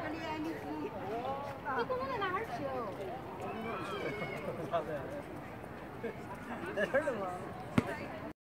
你公公在哪儿去哦？ 在这儿呢吗？